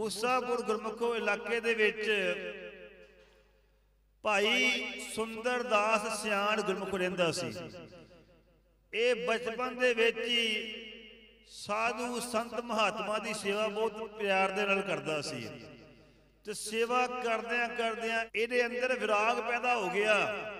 मूसापुर गुरमुखो इलाके दे विच भाई सुंदर दास सियाण गुरमुख रहिंदा सी। ये बचपन दे विच ही साधु संत महात्मा की सेवा बहुत प्यार दे नाल करदा सी ते सेवा करदियां करदियां इहदे अंदर विराग पैदा हो गया।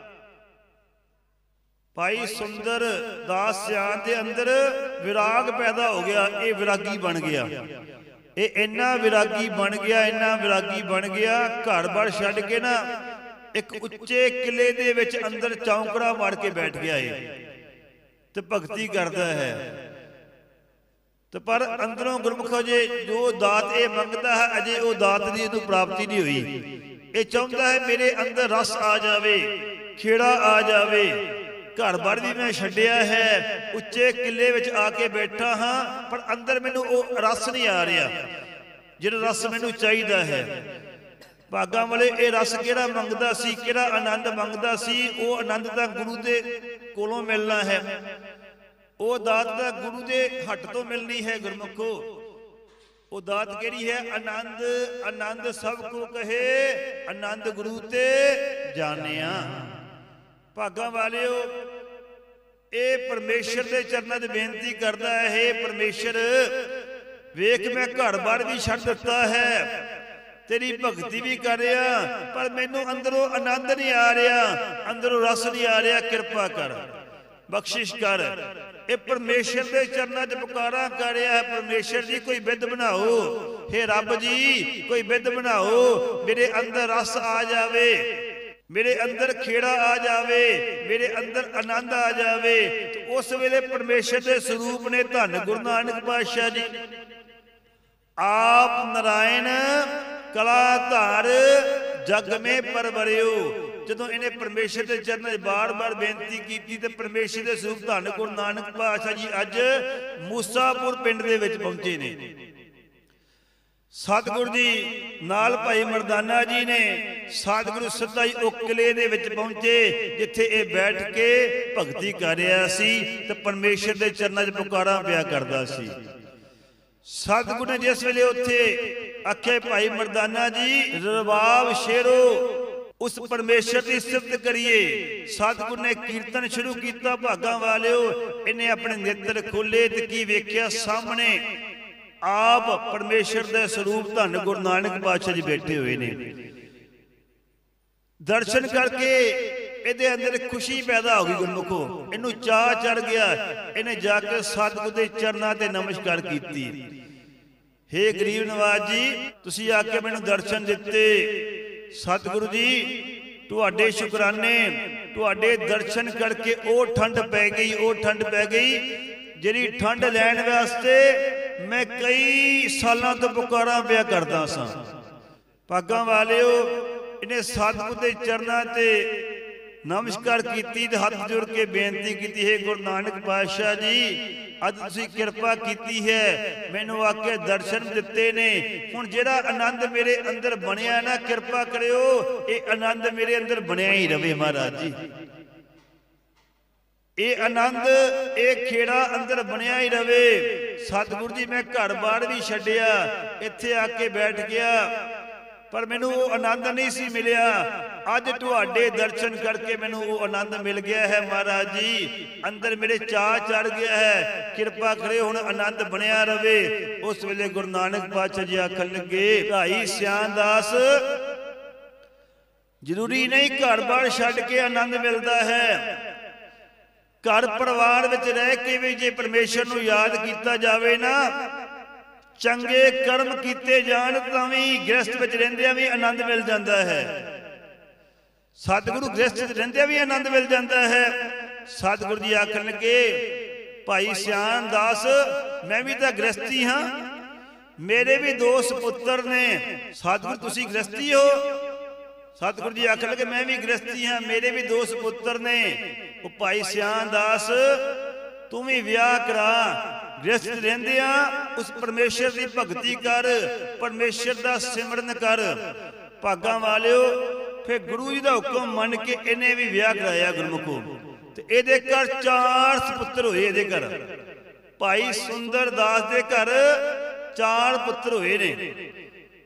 भाई सुंदर दास सियाण दे अंदर विराग पैदा हो गया, ये विरागी बन गया। ये इन्ना विरागी बन गया, इन्ना विरागी बन गया, घर बार छड्ड के ना एक उच्चे किले दे विच अंदर चौंकड़ा मार के बैठ गया है ते भगती करता है। तो पर अंदरों गुरमुख जे जो दात ये मंगता है अजे वो दात की इहनूं प्राप्ति नहीं हुई। ये चाहता है मेरे अंदर रस आ जावे, खेड़ा आ जावे, घर बार भी मैं छड्डिया है, उच्चे किले विच आके बैठा हाँ, पर अंदर मैनूं वो रस नहीं आ रहा जिहड़ा रस मैनूं चाहीदा है। भागां वाले ये रस किहड़ा मंगदा सी, किहड़ा आनंद मंगदा सी, वो आनंद तां गुरु दे कोलों मिलना है, वो दात दा गुरु दे हट तो मिलनी है। गुरमुखो वो दात केड़ी है? आनंद। आनंद सब को कहे आनंद गुरु ते जानिया। भागां वालिओ ये परमेश्वर के चरणों च बेनती करता है, हे परमेश्वर वेख मैं घर बार भी छड्ड दिता है, तेरी भगती भी कर रहा, पर मैनू अंदरों आनंद नहीं आ रहा, अंदरों रस नहीं आ रहा, कृपा कर, बख्शिश कर। ये परमेश्वर के चरणों च पुकारा कर रहा है, परमेश्वर जी कोई विध बनाओ, हे रब जी कोई विध बनाओ, मेरे अंदर रस आ जावे, मेरे अंदर खेड़ा आ जावे, मेरे अंदर आनंद आ जावे। तो उस वेले परमेश्वर के स्वरूप ने धन गुरु नानक पातशाह जी आप नारायण कलाधार जग में परवरियो। जदों इन्हें परमेश्वर के चरणों में बार बार बेनती की तो परमेश्वर के स्वरूप धन गुरु नानक पातशाह जी अज मूसापुर पिंड दे विच पहुंचे ने। सतगुरु जी नाल भाई मरदाना जी ने सतगुरु सिद्धा ही उह किले दे विच पहुंचे जिथे ये बैठ के भगती कर रहा सी ते परमेश्वर के चरणों च पुकारा पिया करदा सी। सतगुरु ने जिस वेले उत्थे आखे भाई मरदाना जी रबाब शेरो उस परमेश्वर की सिफत करिए, सतगुरु ने कीर्तन शुरू किया। भागां वालिओ इन्हें अपने नेत्र खोले ते की वेख्या सामने आप परमेश्वर के स्वरूप धन गुरु नानक पातशाह जी बैठे हुए ने। दर्शन करके इहदे अंदर खुशी पैदा हो गई। गुरमुखो इनू चाह चढ़ गया, इन्हें जाके सतगुरु के चरणों ते नमस्कार की। हे गरीब नवाज जी तुसीं आके मैनूं दर्शन दिते, सतगुरु जी तुहाडे शुकराने, तुहाडे दर्शन करके ओ ठंड पै गई, ओ ठंड पै गई जिहड़ी ठंड लैण वास्ते मैं कई सालों तो पुकारा पिया करदा सां। भागां वालिओ इन्हें सतगुरु के चरणों ते नमस्कार की, हाथ जोड़ के बेनती की, है गुरु नानक पातशाह जी अज तुसीं कृपा की है, मैनू आके दर्शन दिते ने, हुण जिहड़ा आनंद मेरे अंदर बनिया ना कृपा करियो ये आनंद मेरे अंदर बनिया ही रवे महाराज जी। ये आनंद ये खेड़ा अंदर बनिया ही रवे। सतगुरु जी मैं घर बार भी छड्डिया, इत्थे आके बैठ गया, पर मैनू वो आनंद नहीं सी मिलिया। अज तुहाडे दर्शन करके मैनू वो आनंद मिल गया है महाराज जी, अंदर मेरे चाह चढ़ गया है, कृपा करे हुण आनंद बनिया रवे। उस वेले गुरु नानक पातशाह जी आखन लगे भाई सियाण दास जरूरी नहीं घर बार छड्ड के आनंद मिलता है, घर परिवार विच रह के भी जे परमेश्वर नूं याद किया जावे ना, चंगे कर्म किए जाण तां भी गृहस्थ विच रहिंदिआं भी आनंद मिल जाता है। सतगुरु गृहस्थ विच रहिंदिआं भी आनंद मिल जाता है। सतगुरु जी आखन लगे भाई सियाण दास मैं भी तां गृहस्थी हाँ, मेरे भी दो सपुत्र ने। सतगुरु तुसीं गृहस्थी हो? सतगुरु जी आखन लगे मैं भी गृहस्थी हाँ, मेरे भी दो सपुत्र ने। वो भाई सियाण दास तू भी विआह करा, गृहस्थ रहिंदिआं उस परमेश्वर की भगती कर, परमेश्वर का सिमरन कर। भागां वालिओ फिर गुरु जी का हुक्म मन के इन्हें भी विआह कराया गुरमुखो। ते इहदे घर 4 सपुत्र होए। इहदे घर भाई सुंदर दास के घर 4 पुत्र होए ने।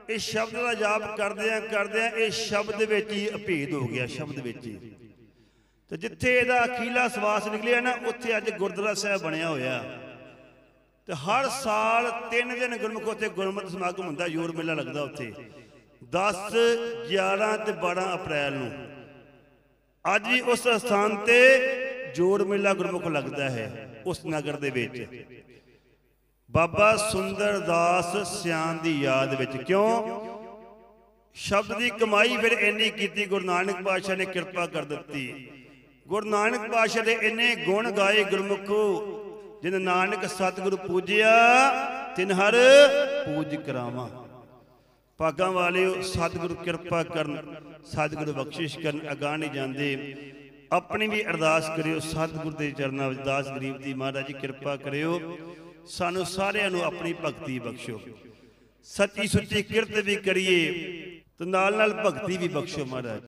इस शब्द का जाप करदे इस शब्द विच ही अभेद हो गया, शब्द विच ही। तो जिथे इहदा अखीला सवास निकलिया ना, उत्थे अज गुरुद्वारा साहिब बनया होया। तो हर साल 3 दिन गुरमुख उत्थे गुरमति समागम हुंदा, जोड़ मेला लगदा उत्थे 10, 11 ते 12 अप्रैल नूं। अज भी उस स्थान ते जोड़ मेला गुरमुख लगता है उस नगर दे विच, बाबा सुंदर दास सियान दी याद विच। क्यों? शब्द की कमाई फिर इन्नी कीती, गुरु नानक पातशाह ने कृपा कर दी। गुरु नानक पातशाह दे इन्ने गुण गाए गुरमुखो, जिन नानक सतगुरु पूजिया तिन हर पूज करावा। भागां वाले सतगुरु कृपा करन, सतगुरु बख्शिश करन, अगाह नहीं जाते। अपनी भी अरदास करियो सतगुरु के चरणों में, दास गरीब दी महाराज जी कृपा करियो, सानू सारियां नू अपनी भगती बख्शो, सच्ची सुच्ची किरत भी करिए तो नाल नाल भगती भी बख्शो महाराज।